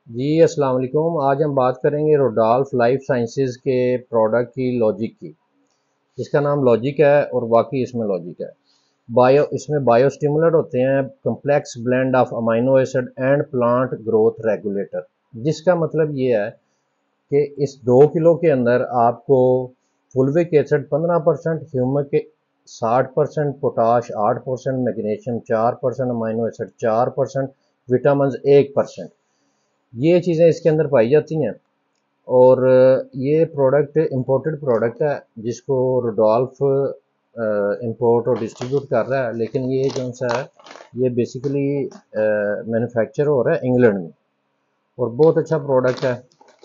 جی السلام علیکم۔ آج ہم بات کریں گے روڈالف لائف سائنسز کے پروڈکٹ کی لاجک کی۔ اس کا نام لاجک ہے اور واقعی اس میں لاجک ہے۔ اس میں بایو اسٹیمولنٹ ہوتے ہیں، complex blend of amino acid and plant growth regulator, جس کا مطلب یہ ہے کہ اس 2 کلو کے اندر آپ کو fulvic acid 15%، humic 60%، potash 8%، magnesium 4%، amino acid 4%، vitamins 1%، یہ چیزیں اس کے اندر پائی جاتی ہیں۔ اور یہ پروڈکٹ امپورٹڈ پروڈکٹ ہے جس کو روڈالف امپورٹ اور ڈسٹریبیوٹ کر رہا ہے، لیکن یہ جو سا ہے یہ بیسیکلی مینوفیکچر ہو رہا ہے انگلینڈ میں، اور بہت اچھا پروڈکٹ ہے۔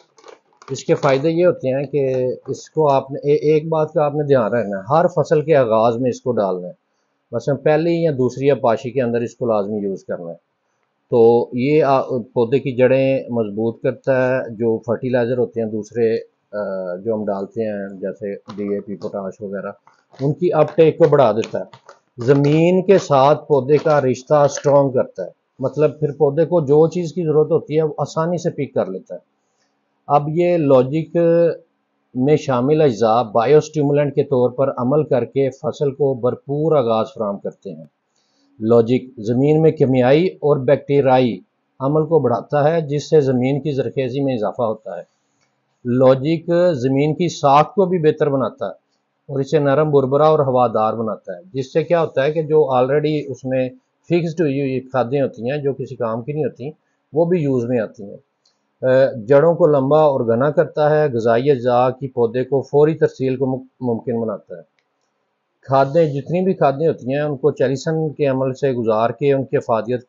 اس کے فائدے یہ ہوتے ہیں کہ اس کو آپ نے ایک بات کا آپ نے دھیان رکھنا ہے، ہر فصل کے آغاز میں اس کو ڈالنا ہے، مثلا پہلی یا دوسری یا پاشی کے اندر اس کو لازمی یوز کرنا ہے۔ تو یہ پودے کی جڑیں مضبوط کرتا ہے۔ جو فرٹیلائزر ہوتے ہیں دوسرے جو ہم ڈالتے ہیں جیسے ڈی اے پی، پوٹاش وغیرہ، ان کی اپ ٹیک کو بڑھا دیتا ہے۔ زمین کے ساتھ پودے کا رشتہ سٹرونگ کرتا ہے، مطلب پھر پودے کو جو چیز کی ضرورت ہوتی ہے وہ آسانی سے پک کر لیتا ہے۔ اب یہ لاجک میں شامل اجزاء بایو اسٹیمولنٹ کے طور پر عمل کر کے فصل کو بھرپور آغاز فراہم کرتے ہیں۔ لاجک زمین میں کیمیائی اور بیکٹیریائی عمل کو بڑھاتا ہے، جس سے زمین کی زرخیزی میں اضافہ ہوتا ہے۔ لاجک زمین کی ساخت کو بھی بہتر بناتا ہے اور اسے نرم، بربرا اور ہوادار بناتا ہے، جس سے کیا ہوتا ہے کہ جو آلریڈی اس میں فکسڈ ہوئی کھادیں ہوتی ہیں جو کسی کام کی نہیں ہوتی، وہ بھی یوز میں آتی ہیں۔ جڑوں کو لمبا اور گھنا کرتا ہے، غذائی اجزاء کی پودے کو فوری ترسیل کو ممکن بناتا ہے۔ کھادیں جتنی بھی کھادیں ہوتی ہیں ان کو چیلیسن کے عمل سے گزار کے ان کی افادیت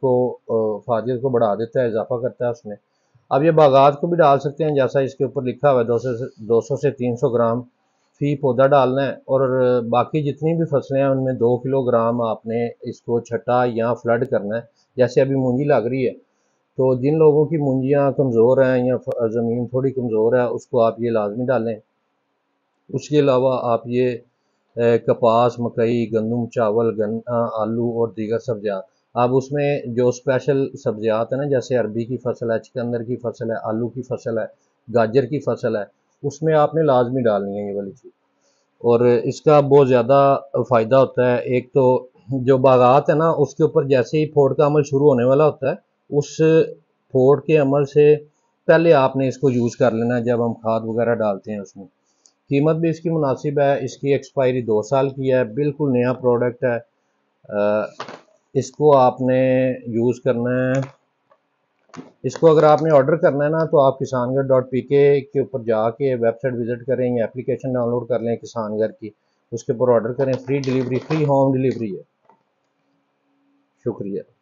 کو بڑھا دیتا ہے، اضافہ کرتا ہے اس میں۔ اب یہ باغات کو بھی ڈال سکتے ہیں، جیسا اس کے اوپر لکھا ہوا ہے 200 سے 300 گرام فی پودا ڈالنا ہے، اور باقی جتنی بھی فصلیں ہیں ان میں 2 کلو گرام آپ نے اس کو چھٹا یا فلڈ کرنا ہے۔ جیسے ابھی مونجی لگ رہی ہے، تو جن لوگوں کی مونجیاں کمزور ہیں یا زمین تھوڑی کمزور ہے اس کو آپ یہ لازمی ڈالیں۔ اس کے علاوہ آپ یہ کپاس، مکئی، گندم، چاول، گنا، آلو اور دیگر سبزیات، اب اس میں جو اسپیشل سبزیات ہیں نا، جیسے عربی کی فصل ہے، چکندر کی فصل ہے، آلو کی فصل ہے، گاجر کی فصل ہے، اس میں آپ نے لازمی ڈالنی ہے یہ والی چیز۔ اور اس کا بہت زیادہ فائدہ ہوتا ہے۔ ایک تو جو باغات ہے نا اس کے اوپر جیسے ہی پھوڑ کا عمل شروع ہونے والا ہوتا ہے، اس پھوڑ کے عمل سے پہلے آپ نے اس کو یوز کر لینا ہے جب ہم کھاد وغیرہ ڈالتے ہیں اس میں۔ قیمت بھی اس کی مناسب ہے، اس کی ایکسپائری 2 سال کی ہے، بالکل نیا پروڈکٹ ہے۔ اس کو آپ نے یوز کرنا ہے، اس کو اگر آپ نے آرڈر کرنا ہے نا تو آپ کسان گھر .pk کے اوپر جا کے ویب سائٹ وزٹ کریں یا اپلیکیشن ڈاؤن لوڈ کر لیں کسان گھر کی، اس کے اوپر آرڈر کریں، free delivery, free home delivery ہے۔ شکریہ۔